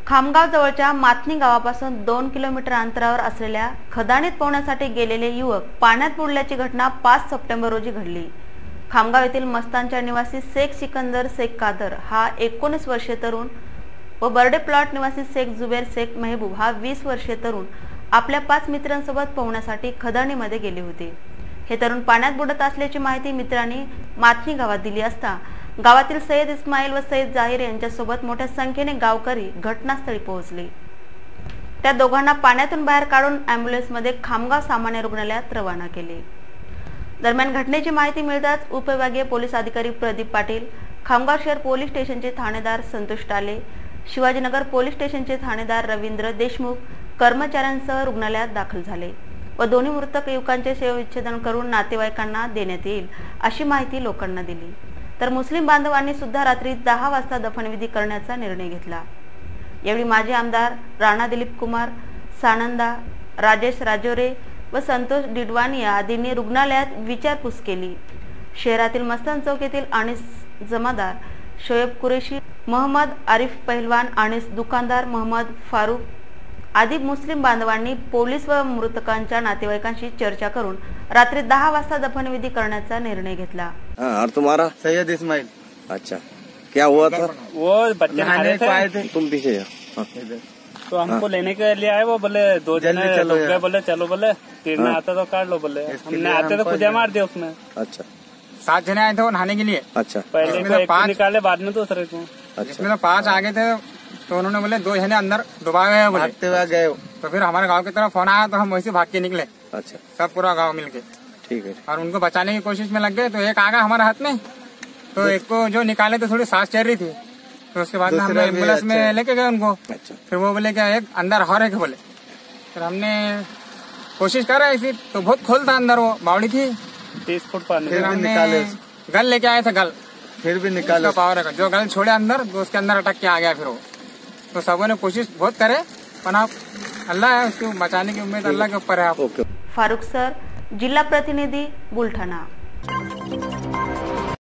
खामगाव जवळच्या माथनी गावापासून 2 किलोमीटर अंतरावर असलेल्या खदानीत पोहण्यासाठी गेलेले युवक पाण्यात बुडल्याची घटना 5 सप्टेंबर रोजी घडली। खामगाव येथील मस्तानच्या निवासी शेख सिकंदर शेख कादर हा 19 वर्षीय तरुण व बर्डे प्लॉट निवासी शेख जुबेर शेख महबूब हा 20 वर्षीय तरुण आपल्या 5 मित्रांसोबत पोहण्यासाठी खदानीमध्ये गेले होते। हे तरुण पाण्यात बुडत असल्याची माहिती मित्रांनी माथनी गावात दिली असता गावातील सय्यद इस्माईल व सय्यद जाहीर यांच्यासोबत मोठ्या संख्येने गावकरी घटनास्थळी पोहोचले। त्या दोघांना पाण्यातून बाहेर काढून ॲम्ब्युलन्समध्ये खामगाव सामान्य रुग्णालयात रवाना केले। दरम्यान घटनेची माहिती मिळताच उपविभागीय पोलीस अधिकारी प्रदीप पाटील, खामगाव शहर पोलीस स्टेशनचे ठाणेदार संतोष टाले, शिवाजीनगर पोलीस स्टेशनचे ठाणेदार रवींद्र देशमुख कर्मचाऱ्यांसह रुग्णालयात दाखल झाले व दोन्ही मृतक युवकांचे शवविच्छेदन करून नातेवाईकांना देण्यात येईल अशी माहिती लोकांना दिली। तर मुस्लिम बांधवांनी सुद्धा रात्री 10 वाजता दफनविधी करण्याचा निर्णय घेतला। यावेळी माजी आमदार राणा दिलीप कुमार, सानंदा, राजेश राजोरे व संतोष डिडवानिया आदींनी रुग्णालयात विचारपूस केली। शहरातील मस्तान चौक येथील अनीस जमादार, शोएब कुरेशी, मोहम्मद आरिफ पहलवान, अनीस दुकानदार, मोहम्मद फारूक आदी मुस्लिम बांधवांनी पोलीस व मृतकांच्या नातेवाईकांशी चर्चा करून रात्री 10 वाजता दफनविधी करण्याचा निर्णय घेतला। और तुम्हारा? सैयद इस्माइल। अच्छा, क्या हुआ था? वो बच्चे नहाने को आए थे। तुम पीछे जाओ। तो हमको लेने के लिए आए, वो बोले 2 जने लोग गए, बोले चलो, बोले तीरने आता तो काट लो, बोले हमने आते तो खुद मार दिया उसमें। अच्छा, 7 जने आए थे वो नहाने के लिए। अच्छा, पहले को 1 निकाले, बाद में दूसरे को। इसमें तो 5 आगे थे, तो उन्होंने बोले 2 जने अंदर डुबा गए, भागते हुए गए। तो फिर हमारे गांव की तरफ फोन आया तो हम वैसे भाग के निकले। अच्छा, सब पूरा गांव मिलके। ठीक है। और उनको बचाने की कोशिश में लग गए, तो एक आ गया हमारे हाथ में, तो एक को जो निकाले तो थोड़ी सांस चल रही थी, तो उसके बाद हम एम्बुलेंस में लेके गए उनको। अच्छा, फिर वो बोले क्या एक अंदर और है, बोले। फिर हमने कोशिश कर रहे थी, तो बहुत खोल था अंदर, वो बावड़ी थी 30 फुट पानी। फिर हमने गल लेके आए थे, गल फिर भी निकाले पावर है, जो गल छोड़े अंदर तो उसके अंदर अटक के आ गया। फिर वो तो सबों ने कोशिश बहुत करे, पर आप अल्लाह है, उसको बचाने की उम्मीद अल्लाह के ऊपर है। फारूक सर, जिल्हा प्रतिनिधी, बुलढाणा।